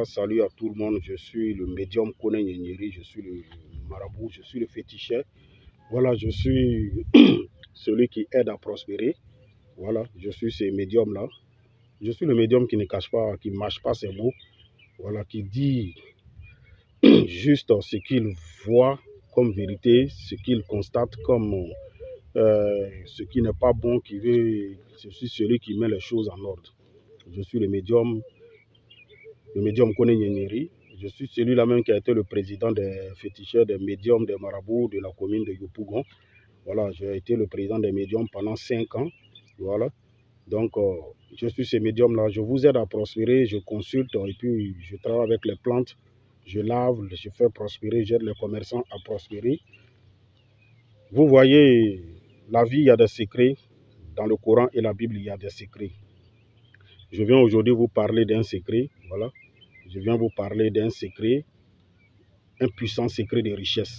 salut à tout le monde. Je suis le médium Kone Nyenyeri, je suis le marabout, je suis le féticheur. Voilà, je suis celui qui aide à prospérer. Voilà, je suis ce médium-là. Je suis le médium qui ne cache pas, qui ne mâche pas ses mots. Voilà, qui dit juste ce qu'il voit comme vérité, ce qu'il constate comme ce qui n'est pas bon, je suis celui qui met les choses en ordre. Je suis le médium Kone Nyenyeri. Je suis celui-là même qui a été le président des féticheurs, des médiums, des marabouts de la commune de Yopougon. Voilà, j'ai été le président des médiums pendant 5 ans. Voilà. Donc, je suis ce médium-là. Je vous aide à prospérer, je consulte et puis je travaille avec les plantes. Je lave, je fais prospérer, j'aide les commerçants à prospérer. Vous voyez, la vie, il y a des secrets. Dans le Coran et la Bible, il y a des secrets. Je viens aujourd'hui vous parler d'un secret. Voilà. Je viens vous parler d'un secret, un puissant secret de richesse.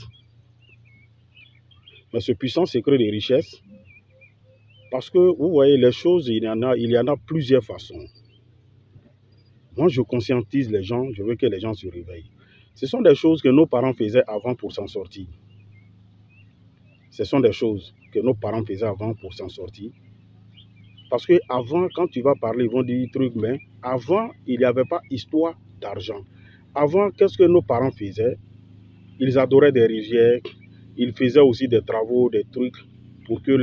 Mais ce puissant secret de richesse, parce que vous voyez les choses, il y en a plusieurs façons. Moi, je conscientise les gens, je veux que les gens se réveillent. Ce sont des choses que nos parents faisaient avant pour s'en sortir. Ce sont des choses que nos parents faisaient avant pour s'en sortir. Parce que avant, quand tu vas parler, ils vont dire trucs, mais avant, il n'y avait pas histoire d'argent. Avant, qu'est-ce que nos parents faisaient? Ils adoraient des rivières, ils faisaient aussi des travaux, des trucs, pour que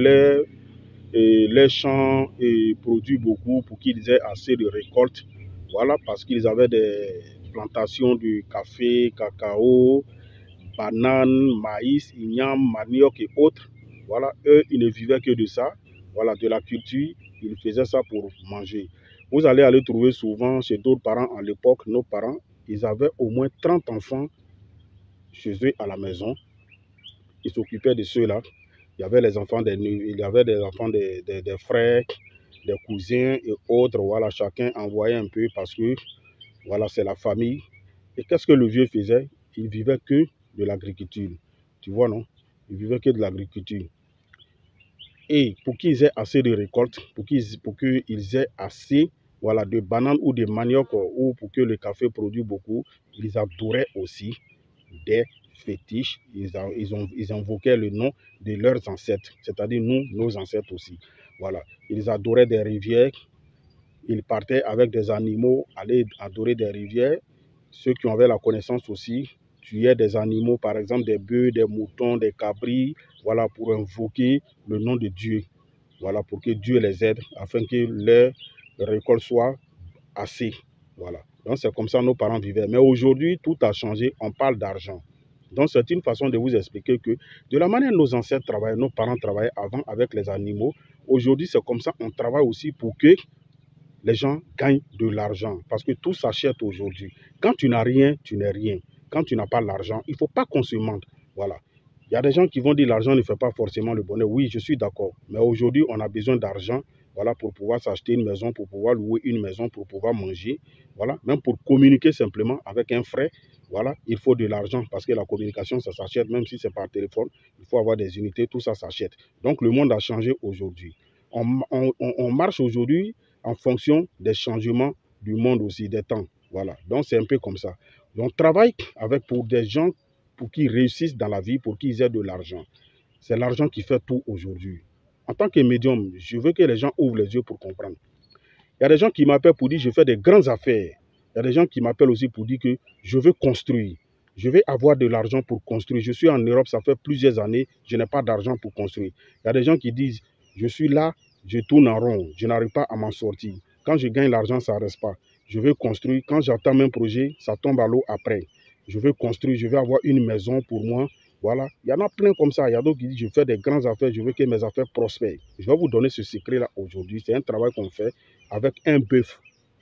les champs produisent beaucoup, pour qu'ils aient assez de récoltes. Voilà, parce qu'ils avaient des plantations de café, cacao, bananes, maïs, igname, manioc et autres. Voilà, eux, ils ne vivaient que de ça. Voilà, de la culture, ils faisaient ça pour manger. Vous allez trouver souvent chez d'autres parents à l'époque, nos parents, ils avaient au moins 30 enfants chez eux à la maison. Ils s'occupaient de ceux-là. Il y avait les enfants il y avait des enfants des frères, des cousins et autres. Voilà, chacun envoyait un peu parce que voilà, c'est la famille. Et qu'est-ce que le vieux faisait? Il vivait que de l'agriculture. Tu vois, non? Il vivait que de l'agriculture. Et pour qu'ils aient assez de récoltes, pour qu'ils aient assez, voilà, de bananes ou de manioc, ou pour que le café produise beaucoup, ils adoraient aussi des fétiches. Ils invoquaient le nom de leurs ancêtres, c'est-à-dire nous, nos ancêtres aussi. Voilà. Ils adoraient des rivières. Ils partaient avec des animaux, aller adorer des rivières. Ceux qui avaient la connaissance aussi, tuaient des animaux, par exemple des bœufs, des moutons, des cabris, voilà, pour invoquer le nom de Dieu. Voilà, pour que Dieu les aide, afin que leur récolte soit assez. Voilà. Donc c'est comme ça que nos parents vivaient. Mais aujourd'hui, tout a changé, on parle d'argent. Donc c'est une façon de vous expliquer que de la manière dont nos ancêtres travaillaient, nos parents travaillaient avant avec les animaux, aujourd'hui c'est comme ça on travaille aussi pour que les gens gagnent de l'argent. Parce que tout s'achète aujourd'hui. Quand tu n'as rien, tu n'es rien. Quand tu n'as pas l'argent, il ne faut pas qu'on se mente. Voilà. Il y a des gens qui vont dire l'argent ne fait pas forcément le bonheur. Oui, je suis d'accord. Mais aujourd'hui, on a besoin d'argent, voilà, pour pouvoir s'acheter une maison, pour pouvoir louer une maison, pour pouvoir manger. Voilà. Même pour communiquer simplement avec un frère, voilà, il faut de l'argent parce que la communication, ça s'achète, même si c'est par téléphone. Il faut avoir des unités, tout ça s'achète. Donc, le monde a changé aujourd'hui. On marche aujourd'hui en fonction des changements du monde aussi, des temps. Voilà. Donc, c'est un peu comme ça. On travaille pour des gens pour qu'ils réussissent dans la vie, pour qu'ils aient de l'argent. C'est l'argent qui fait tout aujourd'hui. En tant que médium, je veux que les gens ouvrent les yeux pour comprendre. Il y a des gens qui m'appellent pour dire que je fais des grandes affaires. Il y a des gens qui m'appellent aussi pour dire que je veux construire. Je vais avoir de l'argent pour construire. Je suis en Europe, ça fait plusieurs années, je n'ai pas d'argent pour construire. Il y a des gens qui disent, je suis là, je tourne en rond, je n'arrive pas à m'en sortir. Quand je gagne l'argent, ça ne reste pas. Je veux construire. Quand j'attends un projet, ça tombe à l'eau après. Je veux construire, je veux avoir une maison pour moi. Voilà. Il y en a plein comme ça. Il y a d'autres qui disent, je fais des grandes affaires, je veux que mes affaires prospèrent. Je vais vous donner ce secret-là aujourd'hui. C'est un travail qu'on fait avec un bœuf.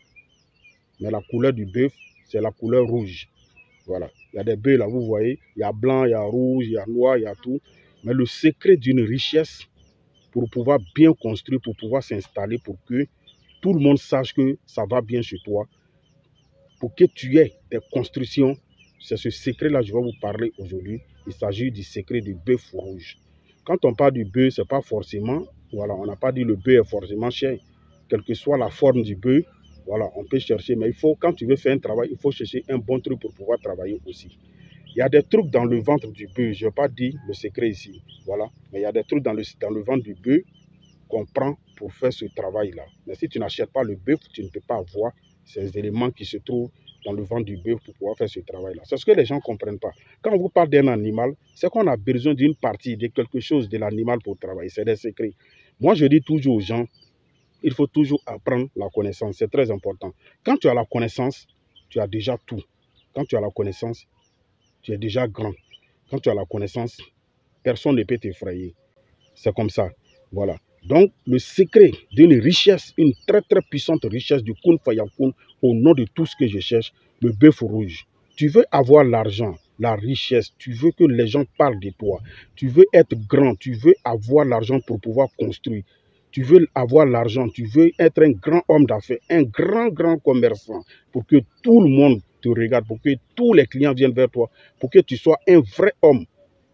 Mais la couleur du bœuf, c'est la couleur rouge. Voilà. Il y a des bœufs là, vous voyez. Il y a blanc, il y a rouge, il y a noir, il y a tout. Mais le secret d'une richesse, pour pouvoir bien construire, pour pouvoir s'installer, pour que tout le monde sache que ça va bien chez toi, pour que tu aies des constructions, c'est ce secret-là que je vais vous parler aujourd'hui. Il s'agit du secret du bœuf rouge. Quand on parle du bœuf, ce n'est pas forcément, voilà, on n'a pas dit le bœuf est forcément cher. Quelle que soit la forme du bœuf, Voilà, on peut chercher, mais il faut, quand tu veux faire un travail, il faut chercher un bon truc pour pouvoir travailler aussi. Il y a des trucs dans le ventre du bœuf, je n'ai pas dit le secret ici, voilà, mais il y a des trucs dans le ventre du bœuf qu'on prend pour faire ce travail-là. Mais si tu n'achètes pas le bœuf, tu ne peux pas avoir ces éléments qui se trouvent dans le ventre du bœuf pour pouvoir faire ce travail-là. C'est ce que les gens ne comprennent pas. Quand on vous parle d'un animal, c'est qu'on a besoin d'une partie, de quelque chose de l'animal pour travailler. C'est des secrets. Moi, je dis toujours aux gens, il faut toujours apprendre la connaissance. C'est très important. Quand tu as la connaissance, tu as déjà tout. Quand tu as la connaissance, tu es déjà grand. Quand tu as la connaissance, personne ne peut t'effrayer. C'est comme ça. Voilà. Donc, le secret d'une richesse, une très très puissante richesse du Kun Fayakun, au nom de tout ce que je cherche, le bœuf rouge. Tu veux avoir l'argent, la richesse, tu veux que les gens parlent de toi, tu veux être grand, tu veux avoir l'argent pour pouvoir construire, tu veux avoir l'argent, tu veux être un grand homme d'affaires, un grand commerçant, pour que tout le monde te regarde, pour que tous les clients viennent vers toi, pour que tu sois un vrai homme.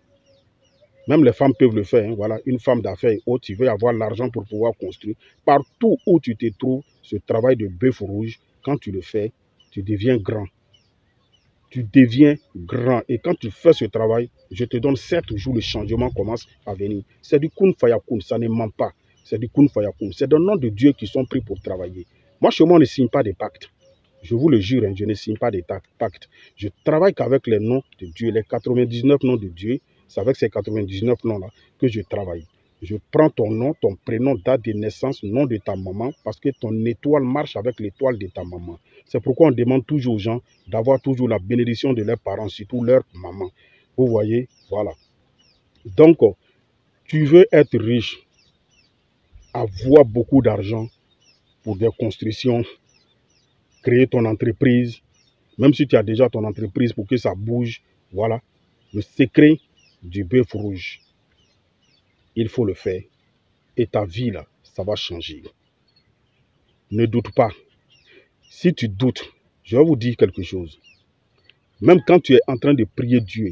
Même les femmes peuvent le faire. Hein. Voilà, une femme d'affaires et autres, tu veux avoir l'argent pour pouvoir construire. Partout où tu te trouves, ce travail de bœuf rouge, quand tu le fais, tu deviens grand. Tu deviens grand. Et quand tu fais ce travail, je te donne 7 jours, le changement commence à venir. C'est du Kun Fayakun, ça ne ment pas. C'est du Kun Fayakun. C'est des noms de Dieu qui sont pris pour travailler. Moi, chez moi, on ne signe pas des pactes. Je vous le jure, hein, je ne signe pas des pactes. Je travaille qu'avec les noms de Dieu, les 99 noms de Dieu. C'est avec ces 99 noms-là que je travaille. Je prends ton nom, ton prénom, date de naissance, nom de ta maman, parce que ton étoile marche avec l'étoile de ta maman. C'est pourquoi on demande toujours aux gens d'avoir toujours la bénédiction de leurs parents, surtout leur maman. Vous voyez, voilà. Donc, tu veux être riche, avoir beaucoup d'argent pour des constructions, créer ton entreprise, même si tu as déjà ton entreprise pour que ça bouge, voilà. Le secret du bœuf rouge, il faut le faire. Et ta vie, là, ça va changer. Ne doute pas. Si tu doutes, je vais vous dire quelque chose. Même quand tu es en train de prier Dieu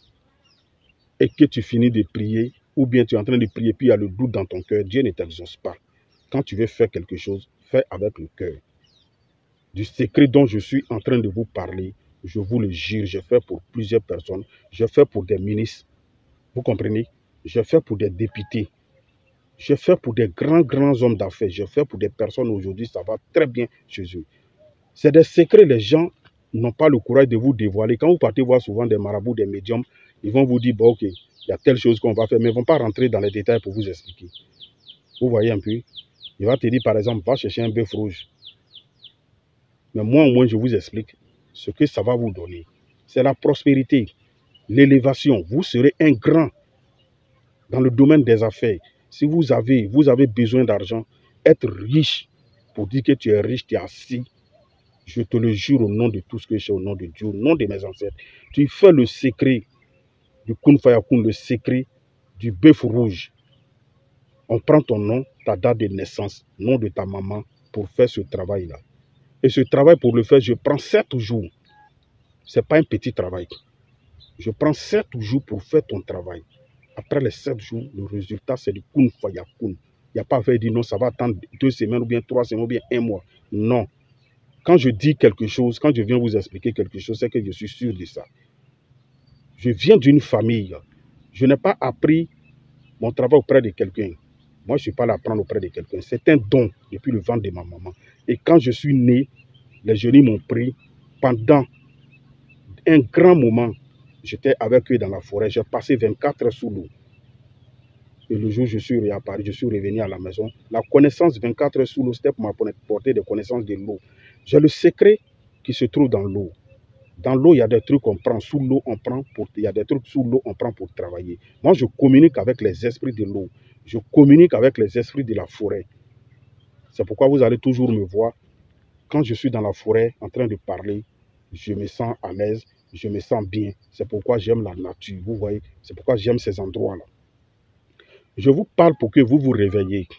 et que tu finis de prier, ou bien tu es en train de prier puis il y a le doute dans ton cœur, Dieu ne t'exauce pas. Quand tu veux faire quelque chose, fais avec le cœur. Du secret dont je suis en train de vous parler, je vous le jure, je fais pour plusieurs personnes. Je fais pour des ministres. Vous comprenez? Je fais pour des députés. Je fais pour des grands hommes d'affaires. Je fais pour des personnes aujourd'hui, ça va très bien chez eux. C'est des secrets, les gens n'ont pas le courage de vous dévoiler. Quand vous partez voir souvent des marabouts, des médiums, ils vont vous dire, bon, ok, il y a telle chose qu'on va faire, mais ils ne vont pas rentrer dans les détails pour vous expliquer. Vous voyez un peu? Il va te dire, par exemple, va chercher un bœuf rouge. Mais moi, au moins, je vous explique ce que ça va vous donner. C'est la prospérité, l'élévation. Vous serez un grand dans le domaine des affaires. Si vous avez besoin d'argent, être riche, pour dire que tu es riche, tu es assis, je te le jure au nom de tout ce que j'ai, au nom de Dieu, au nom de mes ancêtres. Tu fais le secret du Kun Fayakun, le secret du bœuf rouge. On prend ton nom, ta date de naissance, nom de ta maman, pour faire ce travail-là. Et ce travail, pour le faire, je prends 7 jours. Ce n'est pas un petit travail. Je prends 7 jours pour faire ton travail. Après les 7 jours, le résultat, c'est du Kun Fayakun. Il n'y a pas à faire dire non, ça va attendre 2 semaines, ou bien 3 semaines, ou bien 1 mois. Non. Quand je dis quelque chose, quand je viens vous expliquer quelque chose, c'est que je suis sûr de ça. Je viens d'une famille. Je n'ai pas appris mon travail auprès de quelqu'un. Moi, je ne suis pas là à apprendre auprès de quelqu'un. C'est un don depuis le ventre de ma maman. Et quand je suis né, les jeunes m'ont pris pendant un grand moment. J'étais avec eux dans la forêt. J'ai passé 24 heures sous l'eau. Et le jour où je suis réapparu, je suis revenu à la maison. La connaissance 24 heures sous l'eau, c'était pour m'apporter des connaissances de l'eau. J'ai le secret qui se trouve dans l'eau. Dans l'eau, il y a des trucs qu'on prend. Sous l'eau, on prend pour... Il y a des trucs sous l'eau, on prend pour travailler. Moi, je communique avec les esprits de l'eau. Je communique avec les esprits de la forêt. C'est pourquoi vous allez toujours me voir. Quand je suis dans la forêt en train de parler, je me sens à l'aise, je me sens bien. C'est pourquoi j'aime la nature, vous voyez. C'est pourquoi j'aime ces endroits-là. Je vous parle pour que vous vous réveillez.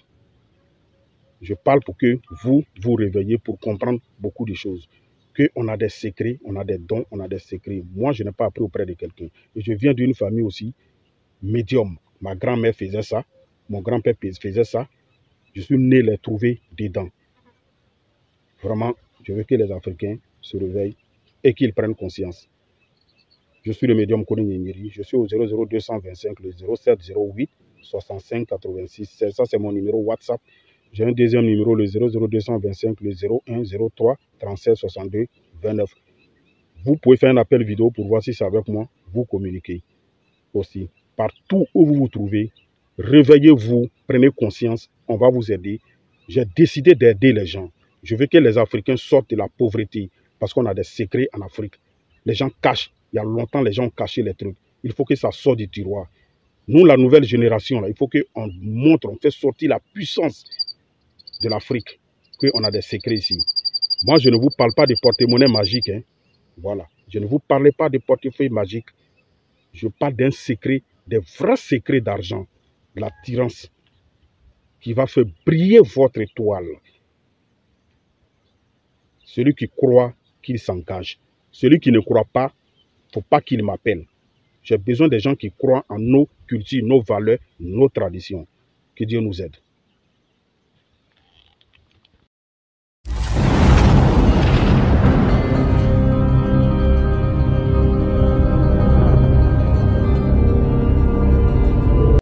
Je parle pour que vous vous réveillez pour comprendre beaucoup de choses. Qu'on a des secrets, on a des dons, on a des secrets. Moi, je n'ai pas appris auprès de quelqu'un. Et je viens d'une famille aussi médium. Ma grand-mère faisait ça, mon grand-père faisait ça. Je suis né les trouver dedans. Vraiment, je veux que les Africains se réveillent et qu'ils prennent conscience. Je suis le médium Kone Nyingiri. Je suis au 00225, le 0708 65 86 16. Ça, c'est mon numéro WhatsApp. J'ai un deuxième numéro, le 00225, le 01 03 37 62 29. Vous pouvez faire un appel vidéo pour voir si c'est avec moi. Vous communiquez aussi. Partout où vous vous trouvez, réveillez-vous, prenez conscience, on va vous aider. J'ai décidé d'aider les gens. Je veux que les Africains sortent de la pauvreté parce qu'on a des secrets en Afrique. Les gens cachent. Il y a longtemps, les gens ont caché les trucs. Il faut que ça sorte du tiroir. Nous, la nouvelle génération, là, il faut qu'on montre, on fait sortir la puissance de l'Afrique, qu'on a des secrets ici. Moi, je ne vous parle pas de porte-monnaie magique. Hein. Voilà. Je ne vous parle pas de portefeuille magique. Je parle d'un secret, des vrais secrets d'argent, de la tirance, qui va faire briller votre étoile. Celui qui croit, qu'il s'engage. Celui qui ne croit pas, il ne faut pas qu'il m'appelle. J'ai besoin des gens qui croient en nos cultures, nos valeurs, nos traditions. Que Dieu nous aide.